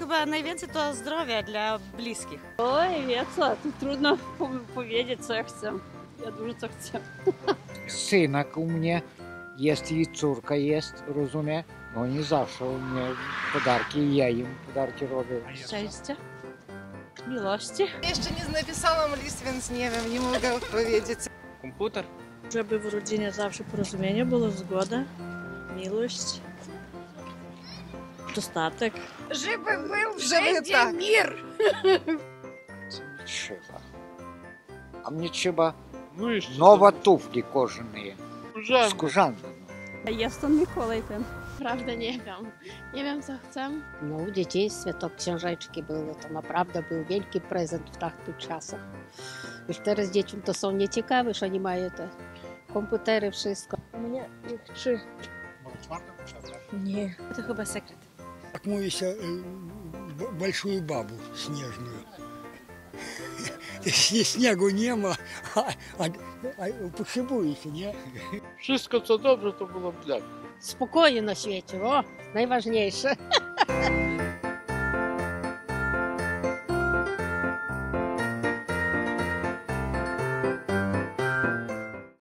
chyba najwięcej to zdrowia dla bliskich. Oj, wie co, tu trudno powiedzieć, co ja chcę. Ja dużo co chcę. Synek u mnie jest i córka jest, rozumie? No oni zawsze u mnie podarki i ja im podarki robię. Szczęścia, miłości. Jeszcze nie napisałam list, więc nie wiem, nie mogę odpowiedzieć. Komputer. Żeby w rodzinie zawsze porozumienie było, zgoda, miłość, dostatek. Żeby był wszędzie mir. Co mi trzeba? A mnie trzeba Ну і що? nowe tufli korzenne, Вже. skórzane. Jestem Mikołaj ten. Naprawdę nie wiem. Nie wiem, co chcę. No, w dzieciństwie to książeczki były, to naprawdę był wielki prezent w takich czasach. Już teraz dzieciom to są nieciekawe, że oni mają te komputery, wszystko. У меня их 3. Не. To chyba sekret. Как mówię большую бабу снежную. Śniegu nie ma, a potrzebujecie, nie? Wszystko co dobrze to було б для. Spokoju na świecie, o, najważniejsze.